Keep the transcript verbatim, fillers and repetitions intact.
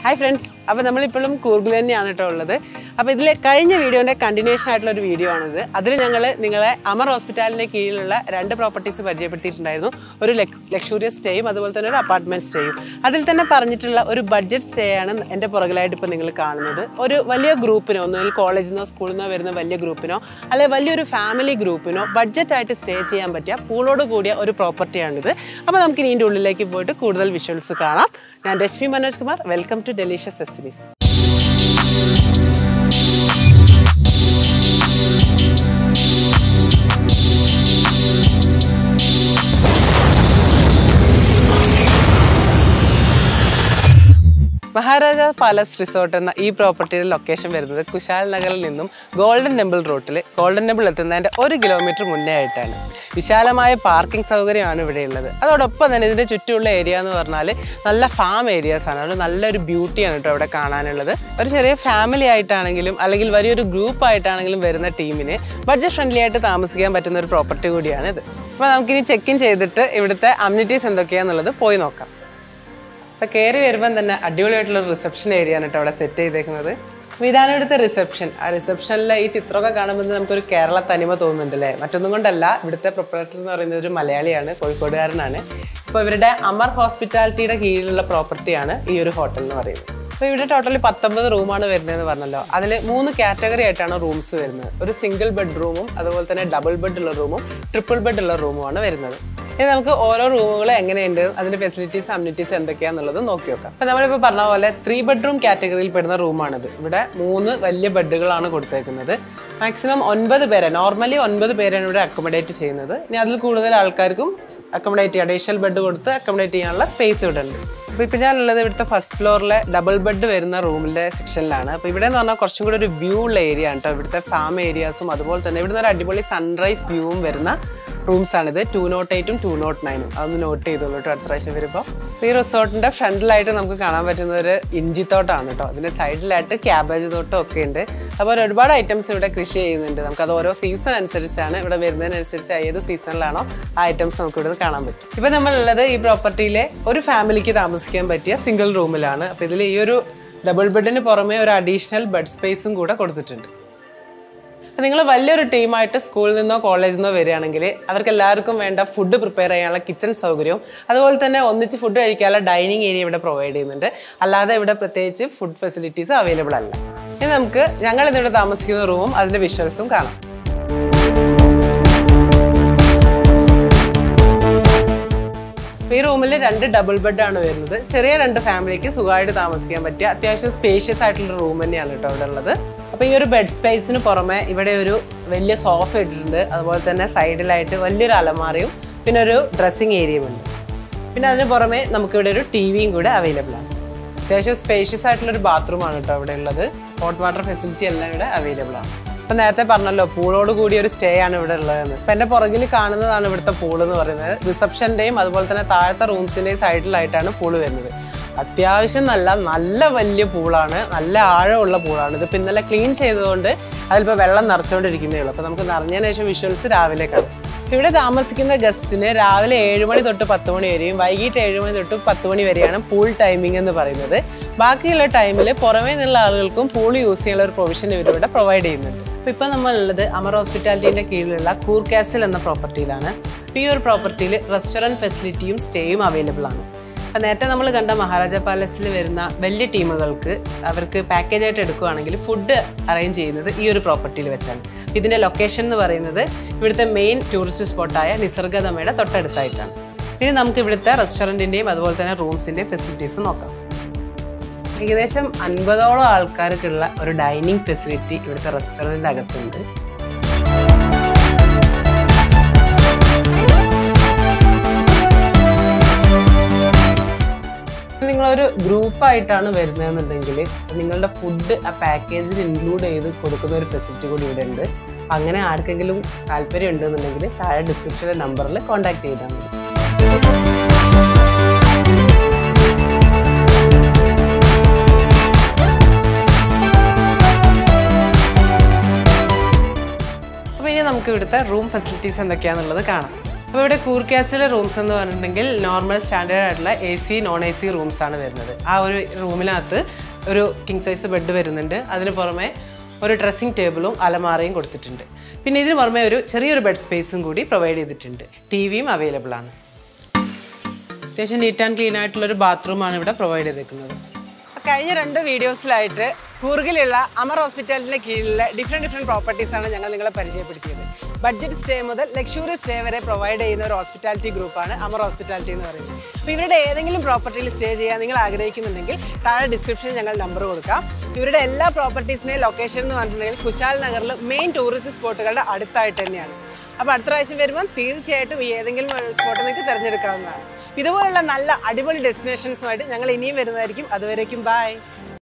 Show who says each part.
Speaker 1: Hi friends, now we are in Coorg. Now, this is a video continuation of the video. That's why we have Amar Hospital two properties one luxurious stay and an apartment stay. That's why we have budget stay and a group, a college or school, a group, a family group, budget stay a property. Now, we will visuals. I am Manoj Kumar. Welcome to Delicious Sessions. Maharaja Palace Resort and the property location where the Kushal Nagal Nindum, Golden Temple Road, Golden Temple at the end of one kilometer Munna. Vishalamaya parking Saugari on a video. That's why the Chutul area and Nalla farm areas and Nalla beauty and a Kana. But a family itanangilum, Alagil very group itanangilum where in the team in it, but just friendly at the Thamasgam but in the property would another. But I'm going to check in the amenities and the Kian the Poinoka. The care a reception area and set without the reception. A reception like Chitroka Kanaman Kerala Tanima Tomandale. Matanundala with the proprietor in the Malayali, Koikodarana. For every day, Amar Hospitality a property and a hotel. So, we have totally ten room on the That's three category of rooms. A single bedroom, a double bed room, triple bed room. We have all rooms and facilities and amenities. So, we have three bedroom category room. We have three beds. Maximum nine people. Normally, nine people accommodate. We accommodate additional bed accommodate space. Now, the first floor double bed room section. Now, we have a view area, farm areas, and sunrise view rooms two oh eight and two oh nine. That's note this resort front light is inji thought side light cabbage thought items season and season items property family single room double bed additional bed space. If you have a team at school or college, you can food prepare kitchen. That's why we food dining area provide. All food facilities are available. Now, we have a room and visuals. This room is two double bed. Two family is spacious room. This bed space is a sofa, a side light, a alamari, and a dressing area. We have a T V available. There is a spacious bathroom and hot water facility available. Now, we have a pool to stay in the pool. Reception time, the rooms in the side light and pool. അത്യാവശ്യം നല്ല നല്ല വലിയ പൂളാണ് നല്ല ആഴമുള്ള പൂളാണ് ഇത് പിന്നല്ല clean ചെയ്തുകൊണ്ട് അതിൽപ്പോ വെള്ളം നിറച്ചുകൊണ്ടിരിക്കുന്നേ ഉള്ളൂ അപ്പോൾ നമുക്ക് നിറഞ്ഞതിന് ശേഷം വിഷ്വൽസ് രാവിലെ കാണാം ഇവിടെ താമസിക്കുന്ന ഗസ്റ്റിന് രാവിലെ ഏഴ് മണി തൊട്ട് പത്ത് മണി വരെയും വൈകിട്ട് ഏഴ് മണി തൊട്ട് പത്ത് മണി വരെയാണ് പൂൾ ടൈമിംഗ് എന്ന് പറയുന്നത് ബാക്കിയുള്ള ടൈമിൽ പുറമേ നിന്നുള്ള ആളുകൾക്കും പൂൾ യൂസ് ചെയ്യാനുള്ള ഒരു പ്രൊവിഷൻ ഇവരിവിടെ പ്രൊവൈഡ് ചെയ്യുന്നുണ്ട് അപ്പോൾ ഇപ്പോൾ നമ്മൾ ഉള്ളത് അമർ ഹോസ്പിറ്റാലിറ്റിയുടെ കീഴിലുള്ള കൂർഗ് കാസിൽ എന്ന പ്രോപ്പർട്ടിയിലാണ് ഈ ഒരു പ്രോപ്പർട്ടിയിൽ റെസ്റ്റോറന്റ് ഫെസിലിറ്റിയും സ്റ്റേയും അവൈലബിൾ ആണ് നേരത്തെ നമ്മൾ കണ്ട മഹാരാജ പാലസിൽ വരുന്ന വലിയ ടീമുകൾക്ക് അവർക്ക് പാക്കേജ് ആയിട്ട് എടുക്കുകയാണെങ്കിൽ ഫുഡ് അറേഞ്ച് ചെയ്യുന്നത് ഈ ഒരു പ്രോപ്പർട്ടിയിൽ വെച്ചാണ് ഇതിന്റെ ലൊക്കേഷൻ എന്ന് പറയുന്നത് ഇവിടുത്തെ മെയിൻ ടൂറിസ്റ്റ് സ്പോട്ടായ നിസർഗധാമയുടെ തൊട്ടടുത്തായിട്ടാണ് ഇനി നമുക്ക് ഇവിടുത്തെ റെസ്റ്റോറന്റിന്റെയും അതുപോലെ തന്നെ റൂംസിന്റെയും ഫെസിലിറ്റീസ് നോക്കാം ഏകദേശം അൻപതോളം ആൾക്കാർക്കുള്ള ഒരു ഡൈനിങ് ഫെസിലിറ്റി ഇവിടുത്തെ റെസ്റ്റോറന്റിന്റെ അകത്തുണ്ട് നിങ്ങളൊരു ഗ്രൂപ്പായിട്ടാണ് വരുന്നതെന്നുണ്ടെങ്കിൽ നിങ്ങളുടെ ഫുഡ് ആ പാക്കേജിൽ ഇൻക്ലൂഡ് ചെയ്ത് കൊടുക്കുന്ന ഒരു ഫെസിലിറ്റി കൂടി ഇവിടെ ഉണ്ട് അങ്ങനെ ആർക്കെങ്കിലും താല്പര്യം ഉണ്ടെന്നുണ്ടെങ്കിൽ താഴെ ഡിസ്ക്രിപ്ഷനിലെ നമ്പറിൽ കോൺടാക്ട് ചെയ്താൽ മതി അപ്പോൾ ഇനി നമുക്ക് ഇവിടുത്തെ റൂം ഫെസിലിറ്റീസ് എന്തൊക്കെയാണെന്നുള്ളത് കാണാം അപ്പോൾ ഇവിടെ കൂർഗ് കാസിലെ റൂംസ് എന്ന് പറഞ്ഞിട്ടുണ്ടെങ്കിൽ നോർമൽ സ്റ്റാൻഡേർഡ് ആയിട്ടുള്ള A C non A C rooms ആണ് വരുന്നത്. ആ ഒരു റൂമിനകത്ത് ഒരു കിങ് സൈസ് ബെഡ് വരുന്നുണ്ട്. അതിന് പുറമെ ഒരു ഡ്രസ്സിംഗ് ടേബിളും അലമാറയും കൊടുത്തിട്ടുണ്ട്. പിന്നെ ഇതിന് പുറമെ ഒരു ചെറിയൊരു ബെഡ് സ്പേസും കൂടി പ്രൊവൈഡ് ചെയ്തിട്ടുണ്ട്. ടി വിയും അവൈലബിൾ ആണ്. അത്യാവശ്യം നീറ്റ് ആൻഡ് ക്ലീൻ ആയിട്ടുള്ളൊരു ബാത്റൂമാണ് ഇവിടെ പ്രൊവൈഡ് ചെയ്തിരിക്കുന്നത്. കഴിഞ്ഞ രണ്ട് വീഡിയോസിലായിട്ട് കൂർഗിലുള്ള അമർ ഹോസ്പിറ്റാലിൻ്റെ കീഴിലെ ഡിഫറെൻറ്റ് ഡിഫറെൻറ്റ് പ്രോപ്പർട്ടീസാണ് ഞങ്ങൾ നിങ്ങളെ പരിചയപ്പെടുത്തിയത്. ബഡ്ജറ്റ് സ്റ്റേ മുതൽ ലക്ഷറി സ്റ്റേ വരെ പ്രൊവൈഡ് ചെയ്യുന്ന ഒരു ഹോസ്പിറ്റാലിറ്റി ഗ്രൂപ്പാണ് അമർ ഹോസ്പിറ്റാലിറ്റി എന്ന് പറയുന്നത്. അപ്പോൾ ഇവരുടെ ഏതെങ്കിലും പ്രോപ്പർട്ടിയിൽ സ്റ്റേ ചെയ്യാൻ നിങ്ങൾ ആഗ്രഹിക്കുന്നുണ്ടെങ്കിൽ താഴെ ഡിസ്ക്രിപ്ഷനിൽ ഞങ്ങൾ നമ്പർ കൊടുക്കാം. ഇവരുടെ എല്ലാ പ്രോപ്പർട്ടീസിൻ്റെയും ലൊക്കേഷൻ എന്ന് പറഞ്ഞിട്ടുണ്ടെങ്കിൽ കുശാൽ നഗറിൽ മെയിൻ ടൂറിസ്റ്റ് സ്പോട്ടുകളുടെ അടുത്തായിട്ട് തന്നെയാണ്. അപ്പോൾ അടുത്ത പ്രാവശ്യം വരുമ്പോൾ തീർച്ചയായിട്ടും ഈ ഏതെങ്കിലും സ്പോട്ട് നിങ്ങൾക്ക് തിരഞ്ഞെടുക്കാവുന്നതാണ്. ഇതുപോലുള്ള നല്ല അടിപൊളി ഡെസ്റ്റിനേഷൻസുമായിട്ട് ഞങ്ങൾ ഇനിയും വരുന്നതായിരിക്കും. അതുവരേക്കും ബൈ.